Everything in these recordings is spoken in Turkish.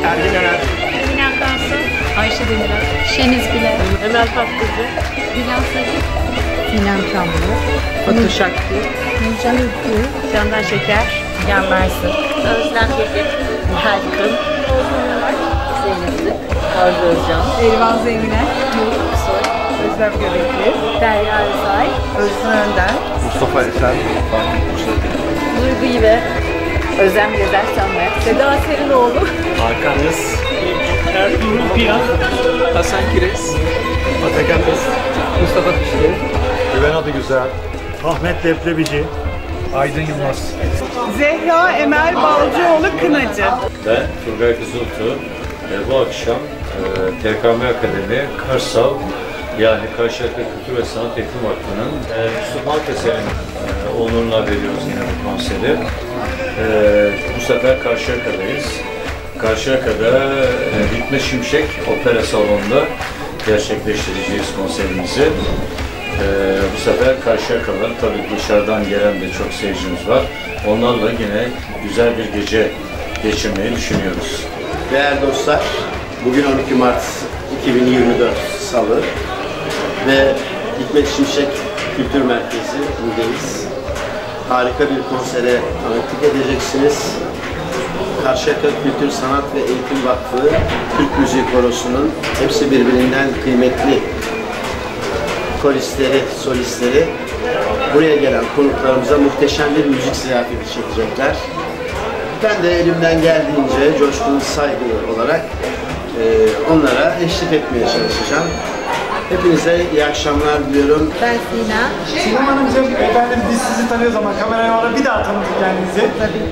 Ergin Öner, Emine Aktansı, Ayşe Demirel, Şeniz Bile, Emel Tatlıcı, Dilan Sarı, İnan Çamlı, Batu Şakti, Nurcan Ülkü, Candan Şeker, Can Mersin, Özlem Yedim, Nihal Kın, Zeynep Zık, Arzu Özcan, Elvan Zemine, Nur Soy, Özlem Göbekli, Derya Özay, Özlem Önder, Mustafa Esen, Fatih Kuşatı, Duygu İve, Özlem Gezer Sanmer, Seda Serinoğlu, Hakan Yız, Ertuğrul Piyan, Hasan Kires, Atakan Yız, Mustafa Fişli, Güven Adıgüzel, Ahmet Leblebici, Aydın Yılmaz. Zehra Emel Balcıoğlu Kınacı. Ben Turgay Kızıltuğ. Bu akşam TKM Akademi Karsal yani Karşıyaka Kültür ve Sanat Eğitim Vakfı'nın Müslüman Keser'in onuruna veriyoruz yine bu konseri. Bu sefer Karşıyaka'dayız. Karşıyaka'da Hikmet Şimşek Opera Salonu'nda gerçekleştireceğiz konserimizi. Bu sefer Karşıyaka'dan tabii dışarıdan gelen de çok seyircimiz var. Onlarla yine güzel bir gece geçirmeyi düşünüyoruz. Değerli dostlar, bugün 12 Mart 2024 Salı ve Hikmet Şimşek Kültür Merkezi'ndeyiz. Harika bir konsere tanıklık edeceksiniz. Karşıyaka Kültür Sanat ve Eğitim Vakfı Türk Müziği Korosu'nun hepsi birbirinden kıymetli koristleri, solistleri buraya gelen konuklarımıza muhteşem bir müzik ziyafeti çekecekler. Ben de elimden geldiğince coşkun, saygılı olarak onlara eşlik etmeye çalışacağım. Hepinize iyi akşamlar diliyorum. Ben Sina. Sinem Hanımcığım, efendim biz sizi tanıyoruz ama kameraya olarak bir daha tanıtın kendinizi. Tabii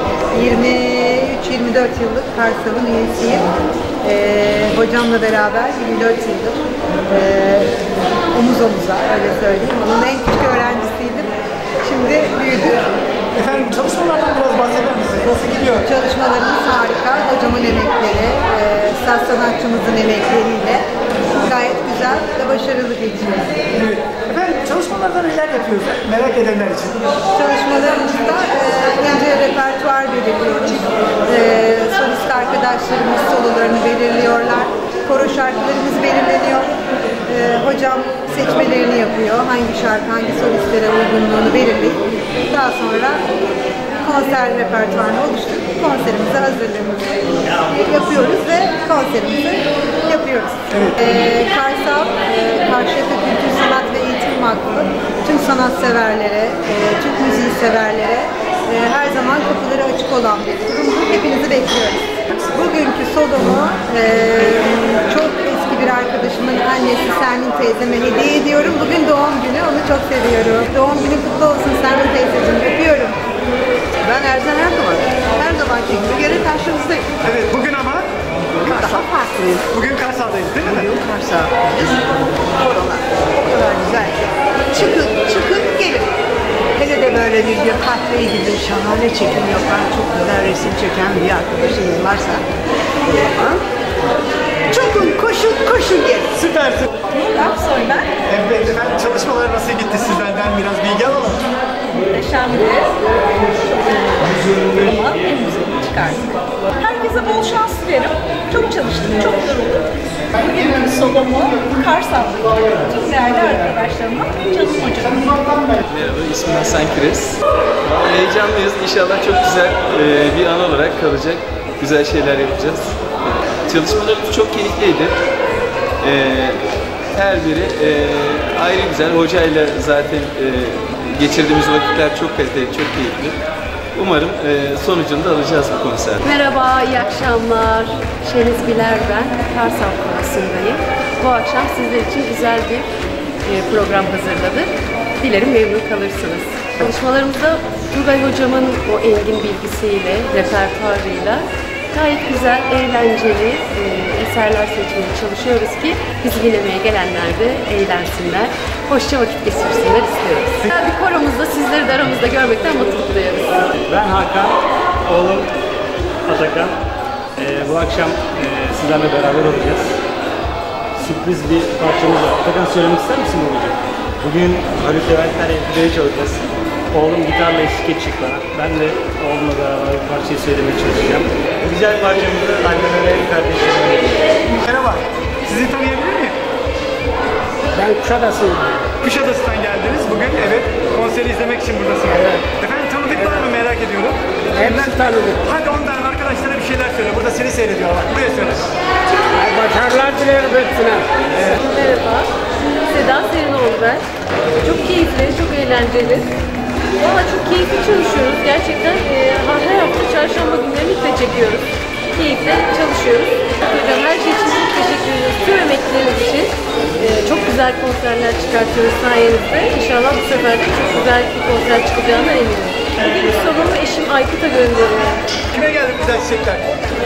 ki 23-24 yıllık Karsal'ın üyesiyim. Hocamla beraber 24 yıldır omuz omuza, öyle söyleyeyim. Onun en küçük öğrencisiydim. Şimdi büyüdük. Efendim çalışmalardan biraz bahseder misiniz? Nasıl gidiyor? Çalışmalarımız harika. Hocamın emekleri, saz sanatçımızın emekleriyle gayet güzel ve başarılı geçiyor. Evet. Efendim çalışmalarda neler yapıyoruz? Merak edenler için. Çalışmalarımızda ince repertuar belirliyoruz. Solist arkadaşlarımız sololarını belirliyorlar. Koro şarkılarımız belirleniyor. Hocam seçmelerini yapıyor. Hangi şarkı, hangi solistlere uygunluğunu belirleyip daha sonra konser repertuarını oluşturup konserimize hazırlığımızı yapıyoruz ve konserimizi yapıyoruz. Karsal, Karşıyaka Kültür Sanat ve Eğitim Vakfı tüm sanatseverlere, Türk müziği severlere her zaman kapıları açık olan bir kurumdur. Hepinizi bekliyoruz. Bugünkü solomu çok eski bir arkadaşımın annesi Sermin teyzeme hediye ediyorum. Bugün doğum günü, onu çok seviyorum. Doğum günü kutlu olsun Sermin teyzeciğim, öpüyorum. Ben her zamanki gibi gene karşınızdayım. Evet, bugün ama Daha farklıyız. bugün Karsal'dayız değil mi? Bugün Kars'tayız. Oralar. O kadar güzel ki. Çıkın gelin. Hele de böyle bir kahve gibi şahane çekim yapan, çok güzel resim çeken bir arkadaşınız varsa çıkın, koşun gelin. Süpersin. Aksoy ben, Evet efendim çalışmalar nasıl gitti sizlerden biraz bilgi alalım. muhteşemdi. Ama en güzelini çıkardık. Herkese bol şans dilerim. Çok çalıştım, çok yoruldum. Bugünkü solomu Karsal'daki tüm değerli arkadaşlarıma, canım hocam. Merhaba, ismim Hasan Kires. Heyecanlıyız. İnşallah çok güzel bir an olarak kalacak. Güzel şeyler yapacağız. Çalışmalarımız çok keyifliydi. Her biri ayrı güzel. Hocayla zaten geçirdiğimiz vakitler çok kaliteli, çok keyifli. Umarım sonucunu da alacağız bu konser. Merhaba, iyi akşamlar. Şeniz Biler ben, Karsal Korosundayım. Bu akşam sizler için güzel bir program hazırladık. Dilerim memnun kalırsınız. Çalışmalarımızda Turgay Hocam'ın o engin bilgisiyle, repertuarıyla gayet güzel, eğlenceli eserler seçmeye çalışıyoruz ki bizi dinlemeye gelenler de eğlensinler, hoşça vakit geçirsinler istiyoruz. Bir koromuzda sizleri de aramızda görmekten mutluluk duyuyoruz. ben Hakan, oğlum Atakan. Bu akşam sizlerle beraber olacağız. Sürpriz bir parçamız var. Atakan söylemek ister misin babacığım? Bugün Haluk Levent'ten Enfide'yi çalacağız. Oğlum gitarla eşlik edecek bana. Ben de oğlumla beraber bir parçayı söylemeye çalışacağım. Güzel parçamızı anneme ve kardeşime vereceğim. Merhaba. Sizi tanıyabilir miyim? Ben Kuşadası'yım. Kuşadası'ndan geldiniz bugün. Evet. Konseri izlemek için buradasınız. Evet. Efendim tanıdıklar mı merak ediyorum. Hepsi tanıdık. Hadi ondan arkadaşlara bir şeyler söyle. Burada seni seyrediyorlar. Buraya söyle. Başarılar dilerim hepsine. Merhaba, Seda Serinoğlu ben. Çok keyifli, çok eğlenceli. Valla çok keyifli çalışıyoruz. Gerçekten her hafta çarşamba günleri iple çekiyoruz. Keyifle çalışıyoruz. Hocam her şey için çok teşekkür ediyoruz. Tüm emekleriniz için çok güzel konserler çıkartıyoruz sayenizde. İnşallah bu sefer de çok güzel bir konser çıkacağına eminim. Bugün solomu eşim Aykut'a gönderiyorum. Kime geldi güzel çiçekler?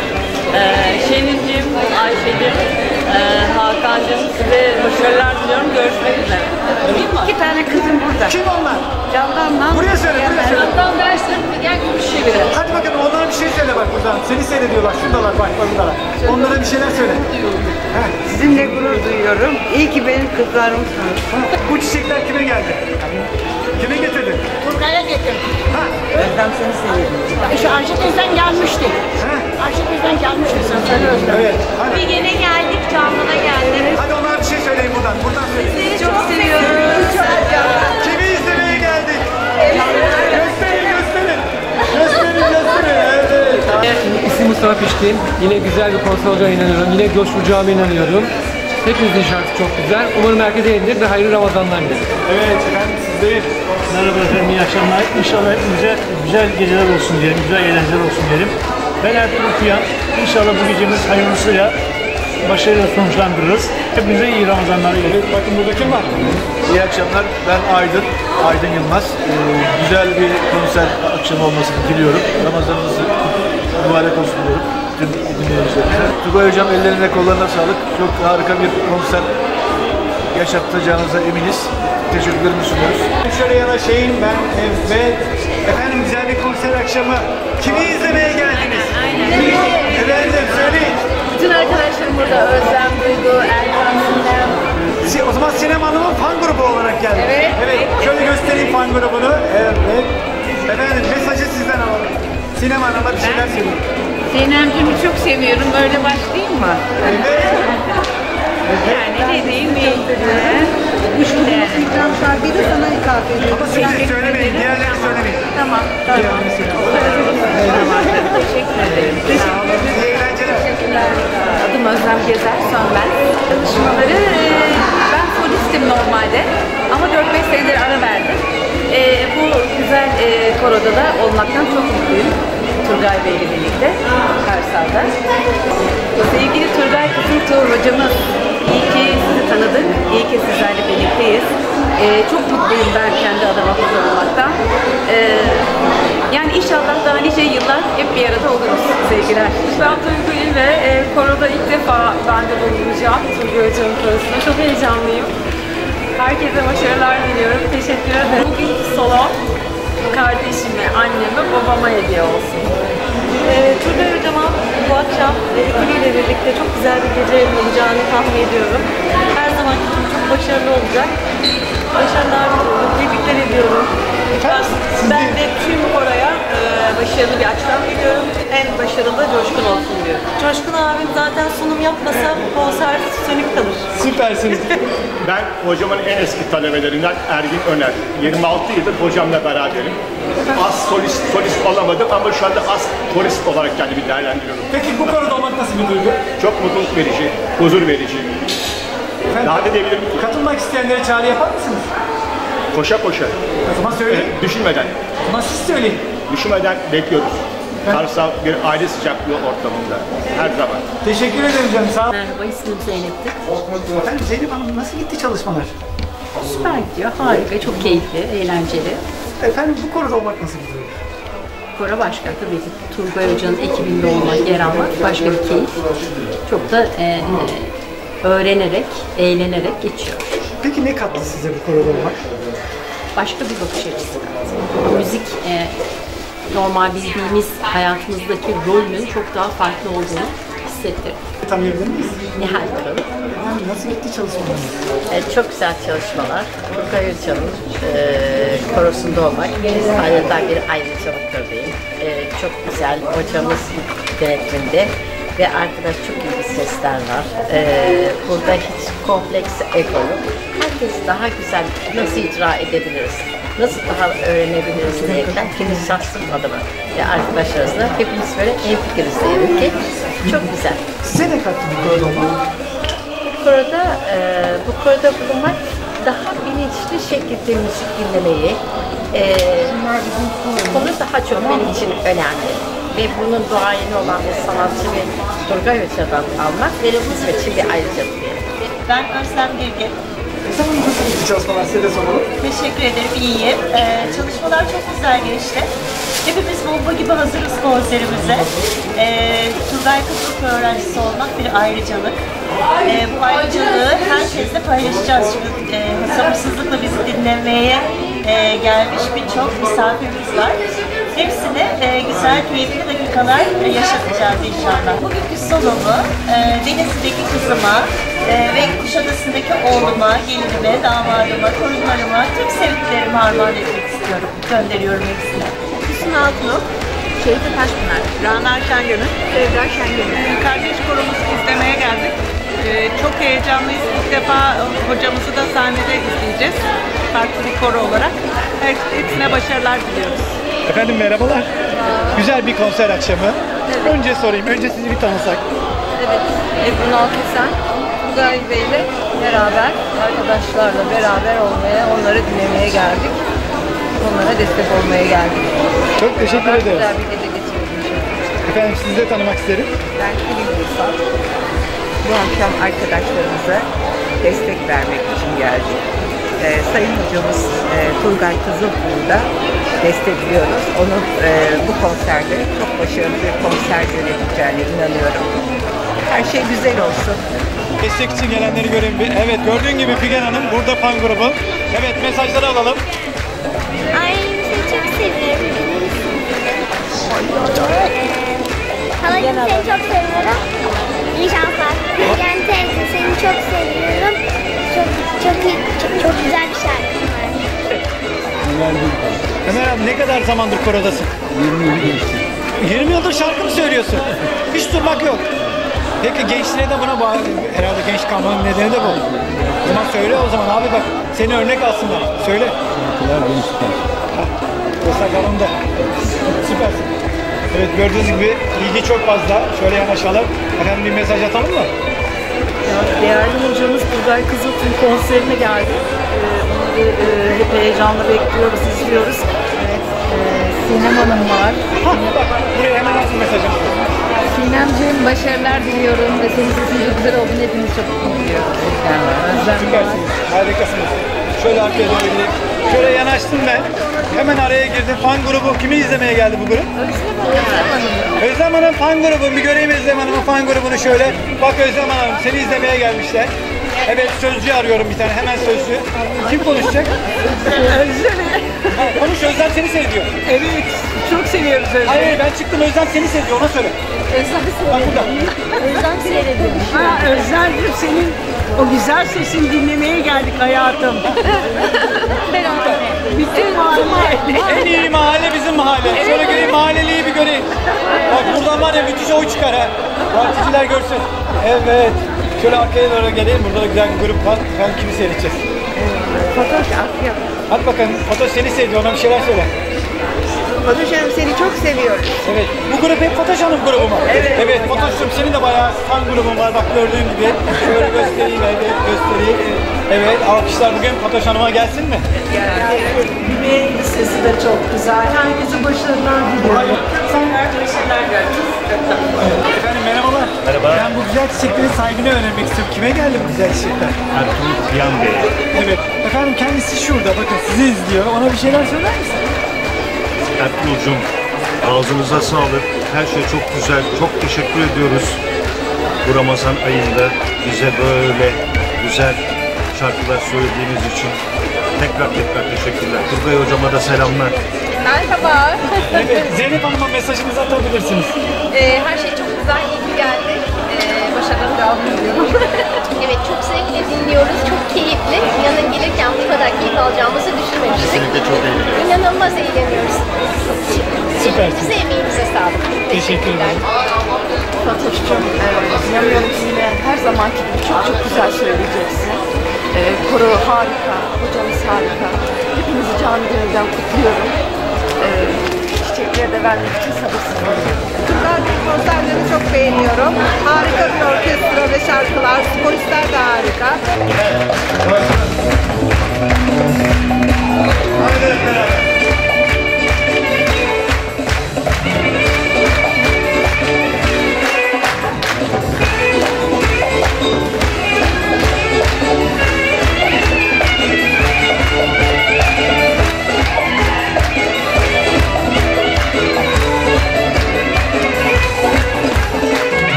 Şenincim, Ayşe'cim, Hakan'cım size başarılar diliyorum. Görüşmek üzere. İki tane kızım burada. Kim onlar? Candan'la. Buraya söyle, buraya söyle. Hakan dersin, gel Gümüşşehir'e. Hadi bakalım onlara bir şey söyle bak buradan. Seni seyrediyorlar. Şuradalar bak oradalar. Onlara bir şeyler söyle. Sizinle gurur duyuyorum. İyi ki benim kızlarımsınız. Bu çiçekler kime geldi? Kime getirdin? Turgay'a getirdim. Özlem seni seviyorum. Şu Ayşe teyzen gelmişti. Ayşe teyzen gelmişti sen Özlem. Evet. Hadi. Bir gene geldik, Candan'a geldik. Hadi onlara bir şey söyleyin buradan. Buradan söyleyin. Sizi çok seviyoruz. Kimi izlemeye geldik? Gösterin, gösterin. Gösterin, gösterin. Evet. İsmim Mustafa Pişkin. Yine güzel bir konser olacağına inanıyorum. Yine coşturacağıma inanıyorum. Hepinizin şarkısı çok güzel. Umarım herkese eğlenir ve hayırlı Ramazanlar dilerim. Evet efendim sizdeyiz. Merhaba efendim, iyi akşamlar. İnşallah hepimize güzel geceler olsun diyelim, güzel eğlenceler olsun diyelim. Ben Ertuğrul Kuyan. İnşallah bu gecemiz hayırlısıyla başarıyla sonuçlandırırız. Hepinize iyi Ramazanlar diliyorum. Bakın burada kim var? İyi akşamlar. Ben Aydın Yılmaz. Güzel bir konser akşamı olmasını diliyorum. Ramazanınızı mübarek olsun diyorum. Tüm dinleyicilerimize. Tugay Hocam ellerine kollarına sağlık. Çok harika bir konser yaşatacağınıza eminiz. Teşekkürlerimi sunuyoruz. Şöyle yanaşayım ben ve efendim güzel bir konser akşamı. Kimi izlemeye geldiniz? Efendim söyleyin. Bütün arkadaşlarım burada. Özlem, Duygu, Erkan, Sinem. O zaman Sinem Hanım'ın fan grubu olarak geldi. Evet. Evet. Şöyle göstereyim fan grubunu. Evet. Efendim mesajı sizden alalım. Sinem Hanım'a bir şeyler söyleyin. Sinemcimi çok seviyorum. Böyle başlayayım mı? Evet. Yani ne diyeyim? Bu şarkıyı da sana ithaf ediyorum. Ama siz söylemeyin. Diğerleri söylemeyin. Tamam. Teşekkür ederim. İyi eğlenceler. Adım Özlem Gezer Sönmez. Çalışmaları ben solistim normalde ama 4-5 senedir ara verdim. Bu güzel koroda da olmaktan çok mutluyum. Turgay Bey ile birlikte Karsal'da. Sevgili Turgay Kızıltuğ hocamız, iyi ki sizi tanıdık, iyi ki sizlerle birlikteyiz. Çok mutluyum ben kendi adıma burada olmaktan. Yani inşallah daha nice yıllar hep bir arada oluruz sevgiler. Ben Duygu ile koroda ilk defa ben de bulunacağım Turgay Hocam'ın korosunda. Çok heyecanlıyım. Herkese başarılar diliyorum. Teşekkür ederim. Bugün solo kardeşime, anneme, babama hediye olsun. Turgay Hocam'a bu akşam ekibiyle birlikte çok güzel bir gece olacağını tahmin ediyorum. Her zamanki gibi çok başarılı olacak. Başarılar diliyorum, tebrikler ediyorum. Ben de tüm oraya başarılı bir akşam diliyorum. En başarılı Coşkun olsun diyorum. Coşkun abim zaten sunum yapmasa bu konser sönük kalır. Süpersiniz. Ben hocamın en eski talebelerinden Ergin Öner. 26 yıldır hocamla beraberim. Az solist olamadım ama şu anda az solist olarak kendimi değerlendiriyorum. Peki bu konuda olmak nasıl bir duygu? Çok mutluluk verici, huzur verici. Efendim, Daha ne diyebilirim? katılmak isteyenlere çağrı yapar mısınız? Koşa koşa. O zaman söyleyin. Düşünmeden. O zaman siz söyleyin. Düşünmeden bekliyoruz. Karsal bir aile sıcaklığı ortamında. Her zaman. Teşekkür ederim canım. Sağ olun. Merhaba, ismim Zeynep'tir. Efendim Zeynep Hanım nasıl gitti çalışmalar? Süper gidiyor, harika, çok keyifli, eğlenceli. Efendim bu konuda olmak nasıl bir duygu? Koro başka tabii ki. Turgay Hoca'nın ekibinde olmak, yer almak başka bir keyif. Çok da öğrenerek, eğlenerek geçiyor. Peki ne kattı size bu konuda olmak? Başka bir bakış açısı kattı. Müzik normal bildiğimiz hayatımızdaki rolünün çok daha farklı olduğunu hissettirdi. Tanıyabilir miyiz? Nihal Kıl. Nasıl gitti çalışmalarınız? Çok güzel çalışmalar. Turgay Hoca'nın korosunda olmak adeta bir ayrıcalıktır diyeyim. Çok güzel hocamız denetiminde ve arkadaş çok iyi bir sesler var. Burada hiç kompleks ego yok. Herkes daha güzel nasıl icra edebiliriz, nasıl daha öğrenebiliriz diyerekten kendi şahsım adıma ve arkadaşlarımızla hepimiz böyle hemfikiriz diyelim ki çok güzel. Size ne kattı bu koroda olmak? Bu koroda bulunmak daha bilinçli şekilde müzik dinlemeyi, konu daha çok benim için önemli. Ve bunun duayeni olan bir sanatçı ve Turgay Hoca'dan almak benim için bir ayrıcalık diyelim. Ben Özlem Bilge. Nasıl gitti çalışmalar? Size de soralım. Teşekkür ederim, iyiyim. Çalışmalar çok güzel geçti. Hepimiz bomba gibi hazırız konserimize. Turgay Kızılköy öğrencisi olmak bir ayrıcalık. Bu ayrıcalığı herkesle paylaşacağız. Çünkü sabırsızlıkla bizi dinlemeye gelmiş birçok misafirimiz var. Hepsine güzel, keyifli dakikalar yaşatacağız inşallah. Bugünkü solomu Denizli'deki kızıma ve Kuşadası'ndaki oğluma, gelinime, damadıma, torunlarıma, tüm sevdiklerime armağan etmek istiyorum. Gönderiyorum hepsine. Hüsnü Altınok, Şerife Taşpınar, Rana Şengönül, Sevda Şengönül. Kardeş koromuzu izlemeye geldik. Çok heyecanlıyız. İlk defa hocamızı da sahnede izleyeceğiz. Farklı bir koro olarak. Hepsine başarılar diliyoruz. Efendim merhabalar. Güzel bir konser akşamı. Evet. Önce sorayım, önce sizi bir tanısak. Evet, Ebru Nalkesen, Turgay Bey'le beraber, arkadaşlarla beraber olmaya, onları dinlemeye geldik. Onlara destek olmaya geldik. Çok teşekkür ederiz. Güzel bir gece geçirdik. Efendim sizi de tanımak isterim. Ben Filip Uysal. Bu akşam arkadaşlarımıza destek vermek için geldik. Sayın hocamız Turgay Kızılkuyu'da destekliyoruz. Onu bu konserde çok başarılı bir konser yöneteceğine inanıyorum. Her şey güzel olsun. Destek için gelenleri görelim. Evet, gördüğün gibi Figen Hanım burada fan grubu. Evet, mesajları alalım. Ay, seni çok seviyorum. Halacığım seni çok seviyorum. İyi şanslar. Figen teyze seni çok seviyorum. Çok güzel bir şarkı var. Ömer abi ne kadar zamandır korodasın? 20 yıl geçti. 20 yıldır şarkı mı söylüyorsun? Hiç durmak yok. Peki gençliğe de buna bağlı. Herhalde genç kalmanın nedeni de bu. O zaman söyle o zaman abi bak. Seni örnek alsınlar. Söyle. Şarkılar gençler. Mesela galonda. Süpersin. Evet gördüğünüz gibi ilgi çok fazla. Şöyle yanaşalım. Efendim bir mesaj atalım mı? Değerli hocamız Turgay Kızılkuyu konserine geldi. Onları hep heyecanla bekliyoruz, izliyoruz. Evet, Sinem Hanım var. Bak buraya hemen atın mesajını. Sinemciğim başarılar diliyorum ve senin sesin çok güzel olduğunu hepimiz çok biliyoruz. Süpersiniz, harikasınız. Şöyle arkaya doğru gideyim. Şöyle yanaştım ben. Hemen araya girdim. Fan grubu kimi izlemeye geldi bu grup? Özlem Hanım fan grubu. Bir göreyim Özlem Hanım'ın fan grubunu şöyle. Bak Özlem Hanım seni izlemeye gelmişler. Evet sözcü arıyorum bir tane. Hemen sözcü. Kim konuşacak? Özlem. Konuş Özlem seni seviyor. Evet, çok seviyoruz Özlem'i. Hayır ben çıktım Özlem seni seviyor ona söyle. Özlem seyrediyor. Özlem seyrediyor. Özlem'cim senin o güzel sesini dinlemeye geldik hayatım. Bütün mahalle. En iyi mahalle bizim mahalle. Şöyle göreyim mahalleliyi bir göreyim. Bak buradan var ya müthiş oy çıkar ha. Particiler görsün. Evet. Şöyle arkaya doğru geleyim. Burada da güzel bir grup var. Ben kimi seyredeceğiz? Fatoş Afya. Hadi bakalım. Fatoş seni seviyor. Ona bir şeyler söyle. Fatoş Hanım seni çok seviyoruz. Evet. Bu grup hep Fatoş Hanım grubu mu? Evet. Evet. Fatoş'cum senin de bayağı fan grubun var. Bak gördüğün gibi. Şöyle göstereyim. Evet göstereyim. Evet. Alkışlar bugün Fatoş Hanım'a gelsin mi? Ve sesi de çok güzel. Herkese başarılar diliyorum. Başarılar diliyorum. Efendim merhabalar. Merhaba. Ben bu güzel çiçeklerin sahibini öğrenmek istiyorum. Kime geldi bu güzel çiçekler? Ertuğrul Kuyan Bey. Evet. Efendim kendisi şurada. Bakın sizi izliyor. Ona bir şeyler söyler misin? Ertuğrul'cum ağzınıza sağlık. Her şey çok güzel. Çok teşekkür ediyoruz. Bu Ramazan ayında bize böyle güzel şarkılar söylediğiniz için tekrar teşekkürler. Turgay hocama da selamlar. Merhaba. Evet, Zeynep Hanım'a mesajınızı atabilirsiniz. Her şey çok güzel, iyi ki geldik. devam ediyorum. Evet, çok zevkle dinliyoruz, çok keyifli. İnanın gelirken bu kadar keyif alacağımızı düşünmemiştik. Kesinlikle çok eğleniyoruz. İnanılmaz eğleniyoruz. Elinize, emeğinize sağlık. Teşekkür ederim. Fatoş'cum, inanıyorum yine her zamanki gibi çok güzel söyleyeceksin. Koro harika, hocamız harika. Hepinizi canı gönülden kutluyorum. Çiçekleri de vermek için sabırsızlanıyorum. Turgay Bey konserlerini çok beğeniyorum. Harika bir orkestra ve şarkılar, solistler de harika. Haydi hep beraber.